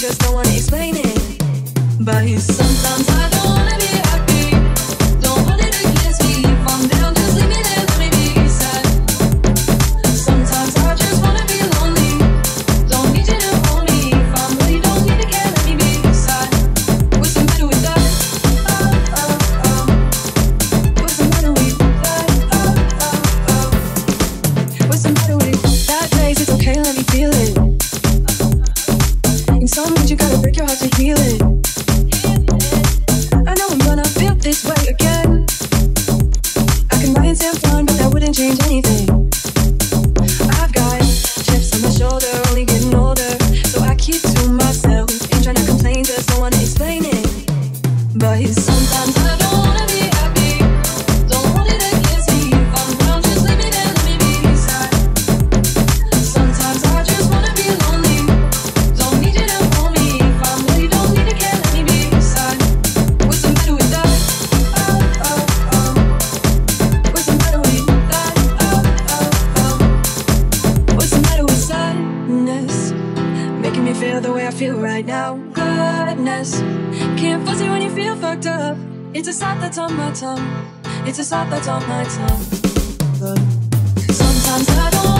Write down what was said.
just don't wanna explain it. But sometimes I don't wanna be happy. Don't hold it against me. If I'm down, just leave me there, let me be sad. Sometimes I just wanna be lonely. Don't need you to hold me. If I'm lonely, don't need to care, let me be sad. What's the matter with that? Oh, oh, oh. What's the matter with that? Oh, oh, oh. What's the matter with that place? It's okay, let me feel it. In some ways you gotta break your heart to heal it. I know I'm gonna feel this way again. I can lie and say I'm fine, but that wouldn't change anything. I've got chips on my shoulder, only getting older. So I keep to myself, ain't trying to complain, just don't wanna explain it. But sometimes I don't wanna be happy. Don't hold it against me. If I'm down, just leave me there, let me be sad. Sometimes I just wanna be lonely. Don't need you to hold me. If I'm lonely, don't need to care, let me be sad. What's the matter with that? Oh, oh, oh. What's the matter with that? Oh, oh, oh. What's the matter with sadness? Making me feel the way I feel right now. Goodness, can't force it when you feel fucked up. It's a sign that's on my tongue. It's a sign that's on my tongue. But sometimes I don't